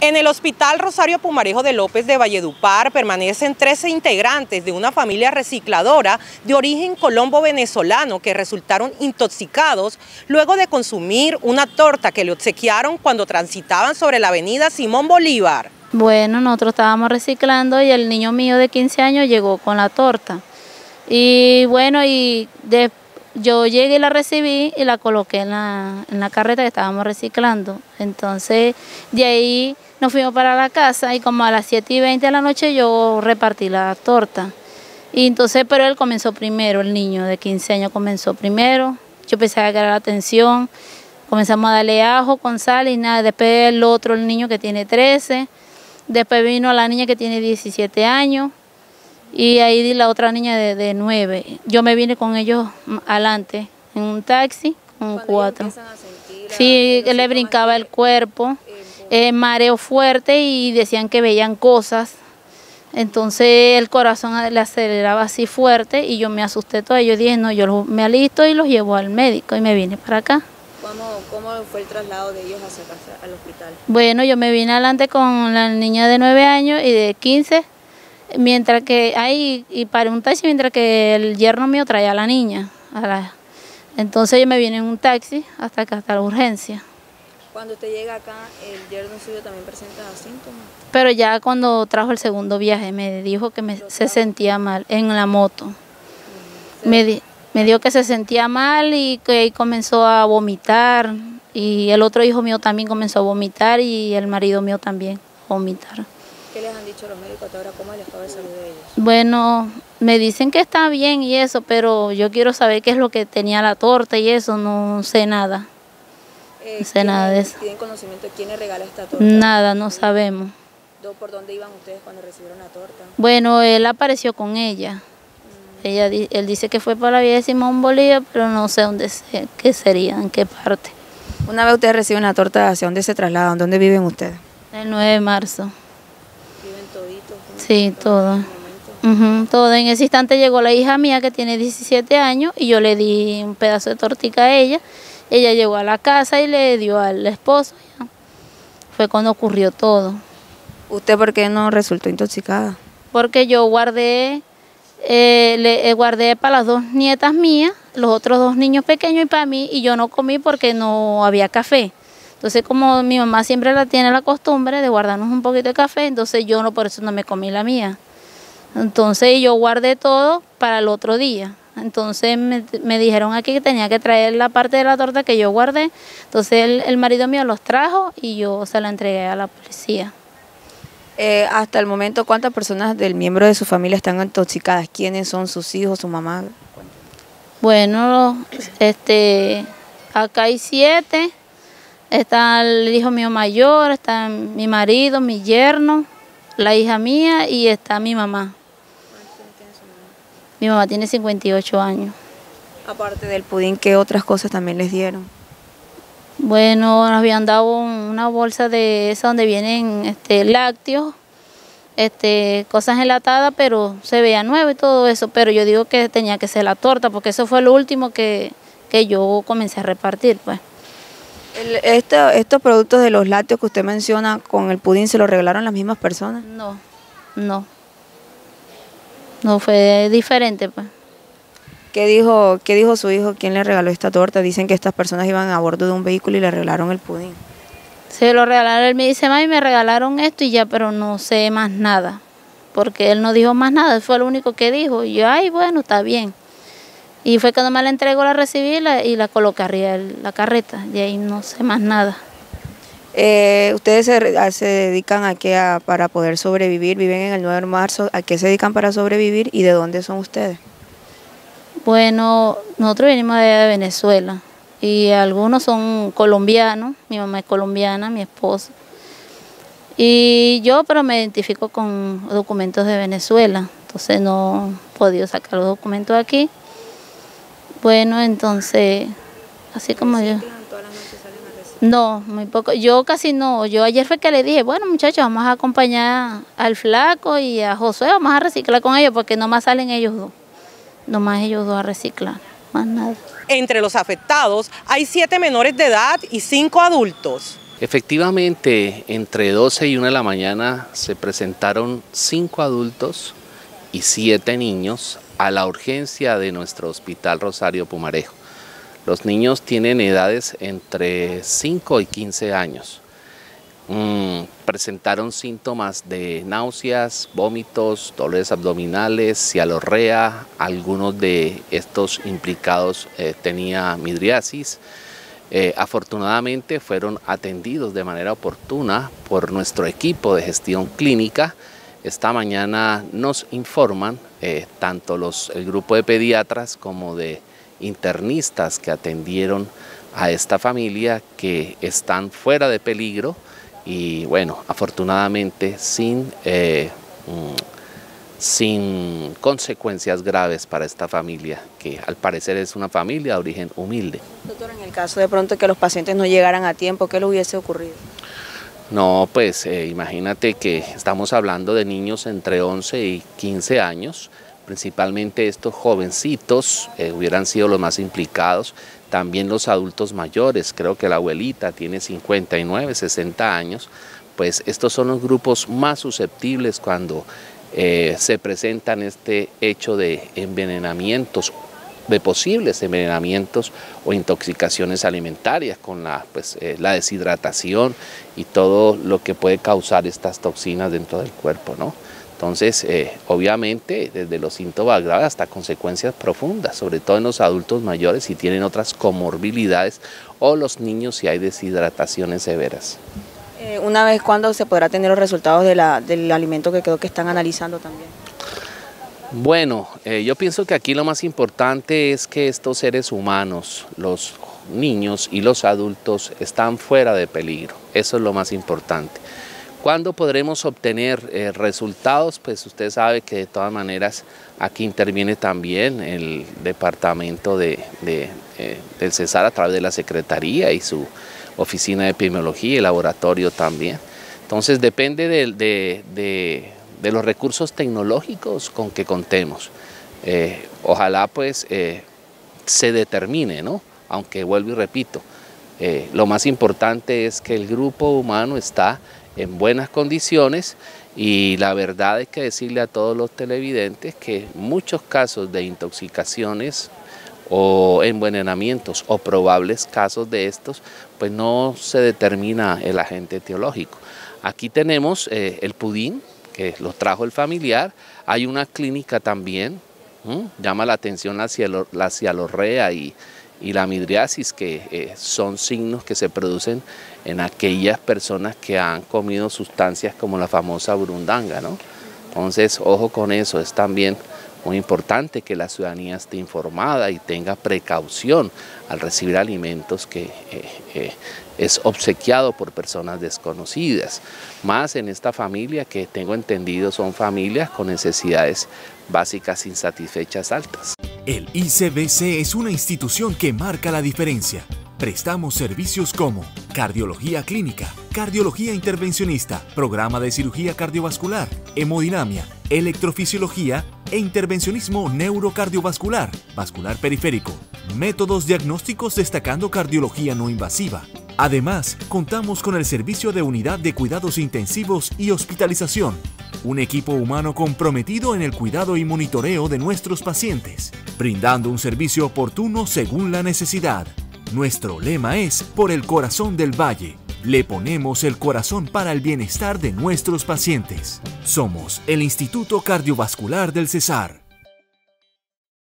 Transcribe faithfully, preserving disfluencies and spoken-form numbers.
En el Hospital Rosario Pumarejo de López de Valledupar permanecen trece integrantes de una familia recicladora de origen colombo-venezolano que resultaron intoxicados luego de consumir una torta que le obsequiaron cuando transitaban sobre la avenida Simón Bolívar. Bueno, nosotros estábamos reciclando y el niño mío de quince años llegó con la torta. Y bueno, y de, yo llegué y la recibí y la coloqué en la, en la carreta que estábamos reciclando. Entonces, de ahí nos fuimos para la casa y como a las siete y veinte de la noche yo repartí la torta. Y entonces, pero él comenzó primero, el niño de quince años comenzó primero. Yo pensaba que era la atención. Comenzamos a darle ajo con sal y nada. Después el otro, el niño que tiene trece. Después vino la niña que tiene diecisiete años. Y ahí di la otra niña de, de nueve. Yo me vine con ellos adelante en un taxi con cuatro. Sí, que le brincaba el cuerpo, eh, mareo fuerte y decían que veían cosas. Entonces el corazón le aceleraba así fuerte y yo me asusté todo. Yo dije, no, yo los, me alisto y los llevo al médico y me vine para acá. ¿Cómo, cómo fue el traslado de ellos hacia casa, al hospital? Bueno, yo me vine adelante con la niña de nueve años y de quince. Mientras que ahí, y paré un taxi mientras que el yerno mío traía a la niña. A la, entonces yo me vine en un taxi hasta acá, hasta la urgencia. Cuando usted llega acá, ¿el yerno suyo también presenta síntomas? Pero ya cuando trajo el segundo viaje me dijo que me, se sentía mal en la moto. Sí. Me, di, me dijo que se sentía mal y que comenzó a vomitar. Y el otro hijo mío también comenzó a vomitar y el marido mío también a vomitar. ¿Qué les han dicho los médicos hasta ahora? ¿Cómo es el estado de salud de ellos? Bueno, me dicen que está bien y eso, pero yo quiero saber qué es lo que tenía la torta y eso, no sé nada. Eh, no sé nada de eso. ¿Tienen conocimiento de quién le regala esta torta? Nada, no sabemos. ¿Por dónde iban ustedes cuando recibieron la torta? Bueno, él apareció con ella. Mm. ella él dice que fue para la vía de Simón Bolívar, pero no sé dónde sé, qué sería, en qué parte. Una vez ustedes reciben la torta, ¿hacia dónde se trasladan? ¿Dónde viven ustedes? El nueve de marzo. ¿Viven toditos? Sí, todo. Uh-huh, todo. En ese instante llegó la hija mía que tiene diecisiete años y yo le di un pedazo de tortica a ella. Ella llegó a la casa y le dio al esposo. Ya. Fue cuando ocurrió todo. ¿Usted por qué no resultó intoxicada? Porque yo guardé, eh, le, eh, guardé para las dos nietas mías, los otros dos niños pequeños y para mí, y yo no comí porque no había café. Entonces, como mi mamá siempre la tiene la costumbre de guardarnos un poquito de café, entonces yo no, por eso no me comí la mía. Entonces yo guardé todo para el otro día. Entonces me, me dijeron aquí que tenía que traer la parte de la torta que yo guardé. Entonces el, el marido mío los trajo y yo se la entregué a la policía. Eh, hasta el momento, ¿cuántas personas del miembro de su familia están intoxicadas? ¿Quiénes son sus hijos, su mamá? Bueno, este, acá hay siete. Está el hijo mío mayor, está mi marido, mi yerno, la hija mía y está mi mamá. ¿Cuántos tiene su mamá? Mi mamá tiene cincuenta y ocho años. Aparte del pudín, ¿qué otras cosas también les dieron? Bueno, nos habían dado una bolsa de esa donde vienen este, lácteos, este, cosas enlatadas, pero se veía nuevo y todo eso. Pero yo digo que tenía que ser la torta, porque eso fue lo último que, que yo comencé a repartir, pues. El, esto, ¿Estos productos de los lácteos que usted menciona con el pudín se los regalaron las mismas personas? No, no. No, fue diferente, pues. ¿Qué dijo, qué dijo su hijo? ¿Quién le regaló esta torta? Dicen que estas personas iban a bordo de un vehículo y le regalaron el pudín. Se lo regalaron, él me dice, mami, me regalaron esto y ya, pero no sé más nada. Porque él no dijo más nada, fue lo único que dijo. Y yo, ay, bueno, está bien. Y fue cuando me la entregó, la recibí la, y la coloqué arriba de la carreta. Y ahí no sé más nada. Eh, ¿Ustedes se, se dedican a qué a, para poder sobrevivir? ¿Viven en el nueve de marzo? ¿A qué se dedican para sobrevivir? ¿Y de dónde son ustedes? Bueno, nosotros venimos de Venezuela. Y algunos son colombianos. Mi mamá es colombiana, mi esposo. Y yo, pero me identifico con documentos de Venezuela. Entonces no he podido sacar los documentos aquí. Bueno, entonces, así como yo. No, muy poco. Yo casi no. Yo ayer fue que le dije, bueno muchachos, vamos a acompañar al flaco y a Josué, vamos a reciclar con ellos porque nomás salen ellos dos. Nomás ellos dos a reciclar, más nada. Entre los afectados hay siete menores de edad y cinco adultos. Efectivamente, entre doce y una de la mañana se presentaron cinco adultos y siete niños a la urgencia de nuestro Hospital Rosario Pumarejo. Los niños tienen edades entre cinco y quince años. Mm, presentaron síntomas de náuseas, vómitos, dolores abdominales, cialorrea. Algunos de estos implicados eh, tenían midriasis. Eh, afortunadamente fueron atendidos de manera oportuna por nuestro equipo de gestión clínica. Esta mañana nos informan eh, tanto los, el grupo de pediatras como de internistas que atendieron a esta familia que están fuera de peligro y bueno, afortunadamente sin, eh, sin consecuencias graves para esta familia, que al parecer es una familia de origen humilde. Doctor, en el caso de pronto que los pacientes no llegaran a tiempo, ¿qué les hubiese ocurrido? No, pues eh, imagínate que estamos hablando de niños entre once y quince años, principalmente estos jovencitos eh, hubieran sido los más implicados, también los adultos mayores, creo que la abuelita tiene cincuenta y nueve, sesenta años, pues estos son los grupos más susceptibles cuando eh, se presentan este hecho de envenenamientos, de posibles envenenamientos o intoxicaciones alimentarias con la, pues, eh, la deshidratación y todo lo que puede causar estas toxinas dentro del cuerpo, ¿no? Entonces, eh, obviamente, desde los síntomas graves hasta consecuencias profundas, sobre todo en los adultos mayores si tienen otras comorbilidades o los niños si hay deshidrataciones severas. Eh, una vez, ¿cuándo se podrá tener los resultados de la, del alimento que creo que están analizando también? Bueno, eh, yo pienso que aquí lo más importante es que estos seres humanos, los niños y los adultos, están fuera de peligro. Eso es lo más importante. ¿Cuándo podremos obtener eh, resultados? Pues usted sabe que de todas maneras aquí interviene también el departamento de, de, eh, del Cesar a través de la Secretaría y su oficina de epidemiología y laboratorio también. Entonces depende de, de, de, de los recursos tecnológicos con que contemos. Eh, ojalá pues eh, se determine, ¿no? Aunque vuelvo y repito, eh, lo más importante es que el grupo humano está en buenas condiciones y la verdad hay que decirle a todos los televidentes que muchos casos de intoxicaciones o envenenamientos o probables casos de estos, pues no se determina el agente etiológico. Aquí tenemos eh, el pudín, que lo trajo el familiar, hay una clínica también, ¿m? llama la atención la, cialo, la cialorrea y, y la midriasis, que eh, son signos que se producen en aquellas personas que han comido sustancias como la famosa burundanga, ¿no? Entonces, ojo con eso, es también muy importante que la ciudadanía esté informada y tenga precaución al recibir alimentos que eh, eh, es obsequiado por personas desconocidas, más en esta familia que tengo entendido son familias con necesidades básicas insatisfechas altas. El I C B C es una institución que marca la diferencia. Prestamos servicios como cardiología clínica, cardiología intervencionista, programa de cirugía cardiovascular, hemodinamia, electrofisiología e intervencionismo neurocardiovascular, vascular periférico, métodos diagnósticos destacando cardiología no invasiva. Además, contamos con el servicio de unidad de cuidados intensivos y hospitalización, un equipo humano comprometido en el cuidado y monitoreo de nuestros pacientes, brindando un servicio oportuno según la necesidad. Nuestro lema es por el corazón del valle. Le ponemos el corazón para el bienestar de nuestros pacientes. Somos el Instituto Cardiovascular del Cesar.